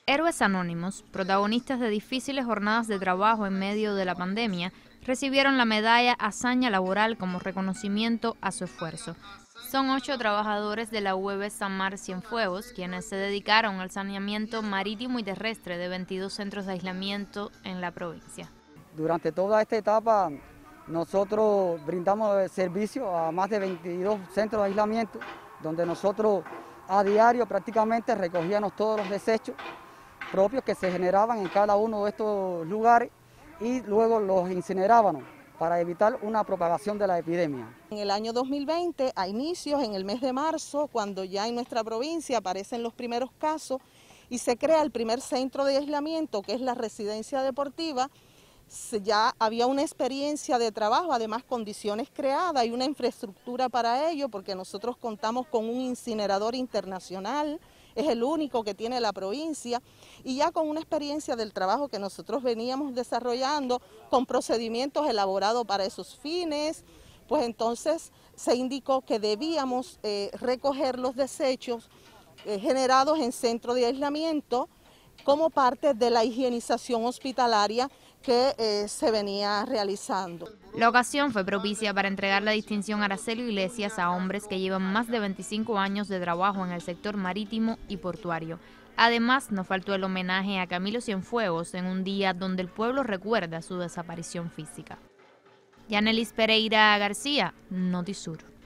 Héroes anónimos, protagonistas de difíciles jornadas de trabajo en medio de la pandemia, recibieron la medalla Hazaña Laboral como reconocimiento a su esfuerzo. Son 8 trabajadores de la UEB San Mar Cienfuegos quienes se dedicaron al saneamiento marítimo y terrestre de 22 centros de aislamiento en la provincia. Durante toda esta etapa nosotros brindamos servicio a más de 22 centros de aislamiento, donde nosotros a diario prácticamente recogíamos todos los desechos propios que se generaban en cada uno de estos lugares y luego los incinerábamos para evitar una propagación de la epidemia. En el año 2020, a inicios, en el mes de marzo, cuando ya en nuestra provincia aparecen los primeros casos y se crea el primer centro de aislamiento, que es la residencia deportiva, ya había una experiencia de trabajo, además condiciones creadas y una infraestructura para ello, porque nosotros contamos con un incinerador internacional, es el único que tiene la provincia, y ya con una experiencia del trabajo que nosotros veníamos desarrollando, con procedimientos elaborados para esos fines, pues entonces se indicó que debíamos recoger los desechos generados en centro de aislamiento como parte de la higienización hospitalaria que se venía realizando. La ocasión fue propicia para entregar la distinción Araceli Iglesias a hombres que llevan más de 25 años de trabajo en el sector marítimo y portuario. Además, no faltó el homenaje a Camilo Cienfuegos en un día donde el pueblo recuerda su desaparición física. Yanelis Pereira García, Notisur.